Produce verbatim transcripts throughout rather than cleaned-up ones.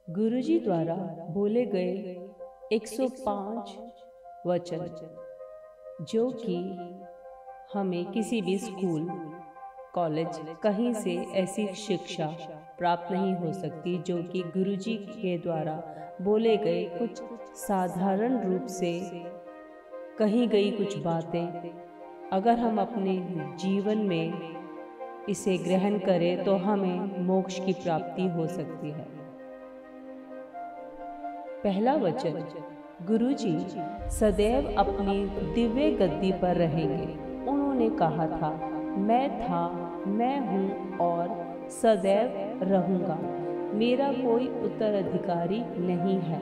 गुरुजी द्वारा बोले गए एक सौ पाँच वचन जो कि हमें किसी भी स्कूल, कॉलेज, कहीं से ऐसी शिक्षा प्राप्त नहीं हो सकती जो कि गुरुजी के द्वारा बोले गए कुछ साधारण रूप से कही गई कुछ बातें अगर हम अपने जीवन में इसे ग्रहण करें तो हमें मोक्ष की प्राप्ति हो सकती है। पहला वचन, गुरुजी सदैव अपनी दिव्य गद्दी पर रहेंगे। उन्होंने कहा था, मैं था, मैं हूँ और सदैव रहूँगा। मेरा कोई उत्तराधिकारी नहीं है।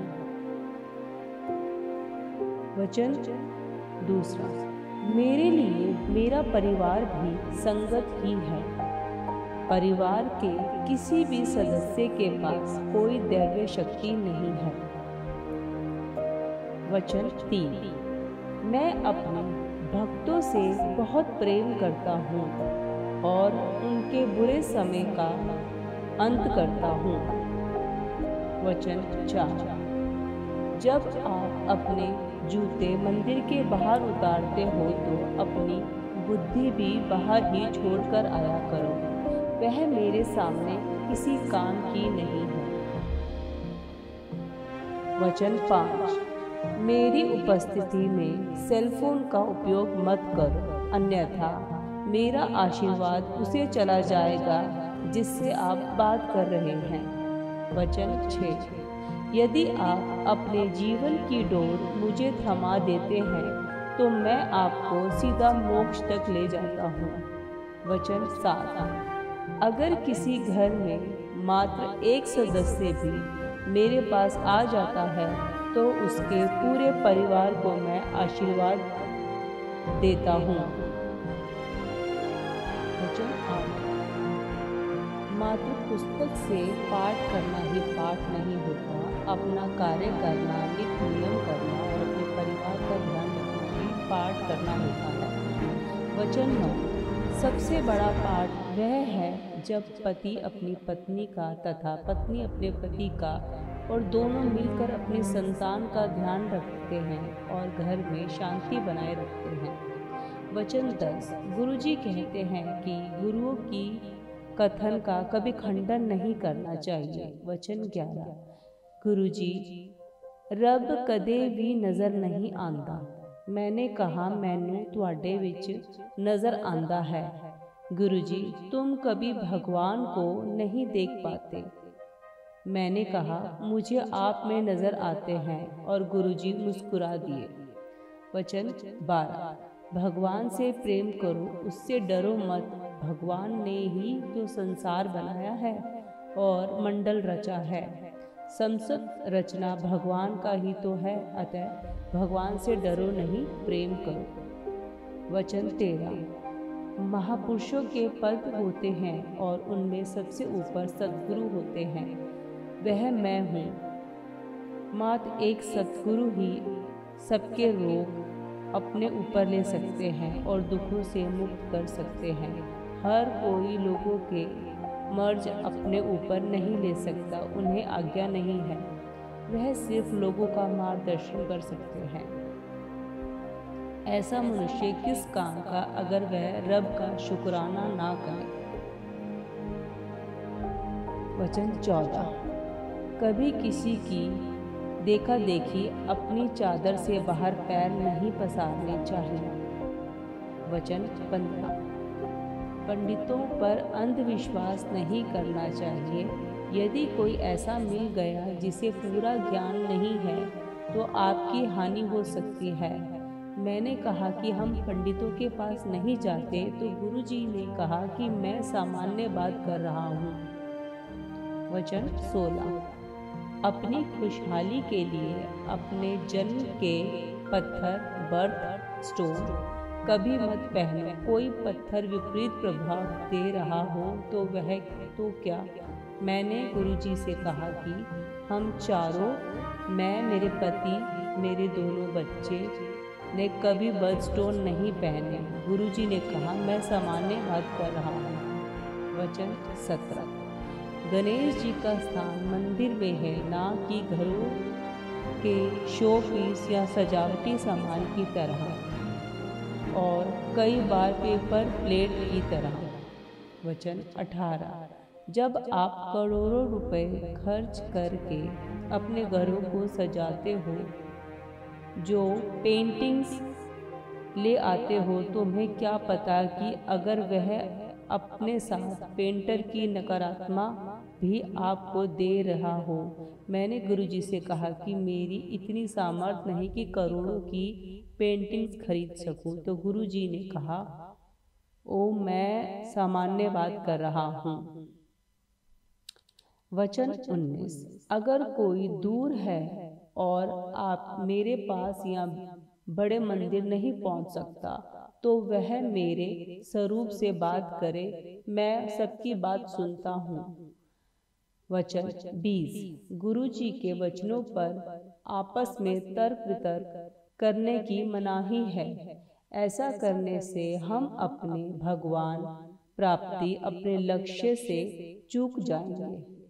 वचन दूसरा, मेरे लिए मेरा परिवार भी संगत ही है। परिवार के किसी भी सदस्य के पास कोई दैवीय शक्ति नहीं है। वचन तीन, मैं अपने भक्तों से बहुत प्रेम करता हूँ और उनके बुरे समय का अंत करता हूँ। वचन चार, जब आप अपने जूते मंदिर के बाहर उतारते हो तो अपनी बुद्धि भी बाहर ही छोड़कर आया करो। वह मेरे सामने किसी काम की नहीं है। वचन पाँच, मेरी उपस्थिति में सेलफोन का उपयोग मत करो, अन्यथा मेरा आशीर्वाद उसे चला जाएगा जिससे आप बात कर रहे हैं। वचन छह, यदि आप अपने जीवन की डोर मुझे थमा देते हैं तो मैं आपको सीधा मोक्ष तक ले जाता हूँ। वचन सात, अगर किसी घर में मात्र एक सदस्य भी मेरे पास आ जाता है तो उसके पूरे परिवार को मैं आशीर्वाद देता हूँ। वचन आठ, मात्र पुस्तक से पाठ करना ही पाठ नहीं होता, अपना कार्य करना, नित्य नियम करना और अपने परिवार का ध्यान रखना ही पाठ करना होता है। वचन नौ, सबसे बड़ा पाठ वह है जब पति अपनी पत्नी का तथा पत्नी अपने पति का और दोनों मिलकर अपनी संतान का ध्यान रखते हैं और घर में शांति बनाए रखते हैं। वचन दस, गुरुजी कहते हैं कि गुरुओं की कथन का कभी खंडन नहीं करना चाहिए। वचन ग्यारह, गुरुजी रब कदे भी नज़र नहीं आंदा। मैंने कहा, मैनू तुहाडे विच नज़र आंदा है। गुरुजी तुम कभी भगवान को नहीं देख पाते। मैंने कहा, मुझे आप में नज़र आते हैं और गुरुजी मुस्कुरा दिए। वचन बारह, भगवान से प्रेम करो, उससे डरो मत। भगवान ने ही तो संसार बनाया है और मंडल रचा है। समस्त रचना भगवान का ही तो है, अतः भगवान से डरो नहीं, प्रेम करो। वचन तेरह, महापुरुषों के पद होते हैं और उनमें सबसे ऊपर सद्गुरु होते हैं, वह मैं हूँ। मात्र एक सद्गुरु ही सबके रोग अपने ऊपर ले सकते हैं और दुखों से मुक्त कर सकते हैं। हर कोई लोगों के मर्ज अपने ऊपर नहीं ले सकता, उन्हें आज्ञा नहीं है, वह सिर्फ लोगों का मार्गदर्शन कर सकते हैं। ऐसा मनुष्य किस काम का अगर वह रब का शुक्राना ना करे। वचन चौदह, कभी किसी की देखा देखी अपनी चादर से बाहर पैर नहीं पसारने चाहिए। वचन पंद्रह, पंडितों पर अंधविश्वास नहीं करना चाहिए। यदि कोई ऐसा मिल गया जिसे पूरा ज्ञान नहीं है तो आपकी हानि हो सकती है। मैंने कहा कि हम पंडितों के पास नहीं जाते तो गुरुजी ने कहा कि मैं सामान्य बात कर रहा हूँ। वचन सोलह, अपनी खुशहाली के लिए अपने जन्म के पत्थर, बर्थ स्टोन कभी मत पहनो। कोई पत्थर विपरीत प्रभाव दे रहा हो तो वह तो क्या। मैंने गुरुजी से कहा कि हम चारों, मैं, मेरे पति, मेरे दोनों बच्चे ने कभी बर्थस्टोन नहीं पहने। गुरुजी ने कहा, मैं सामान्य बात कर रहा हूँ। वचन सत्रह, गणेश जी का स्थान मंदिर में है, ना कि घरों के शो पीस या सजावटी सामान की तरह और कई बार पेपर प्लेट की तरह। वचन अठारह। जब आप करोड़ों रुपए खर्च करके अपने घरों को सजाते हो, जो पेंटिंग्स ले आते हो, तुम्हें क्या पता कि अगर वह अपने साथ पेंटर की नकारात्मक भी आपको दे रहा हो। मैंने गुरुजी से कहा कि मेरी इतनी सामर्थ्य नहीं कि करोड़ों की पेंटिंग्स खरीद सकूं। तो गुरुजी ने कहा, ओ मैं सामान्य बात कर रहा हूँ। वचन उन्नीस। अगर कोई दूर है और आप मेरे पास या बड़े मंदिर नहीं पहुंच सकता, तो वह मेरे स्वरूप से बात करे, मैं सबकी बात सुनता हूँ। वचन बीस। गुरुजी के वचनों पर आपस में तर्क वितर्क करने की मनाही है। ऐसा करने से हम अपने भगवान प्राप्ति, अपने लक्ष्य से चूक जाएंगे।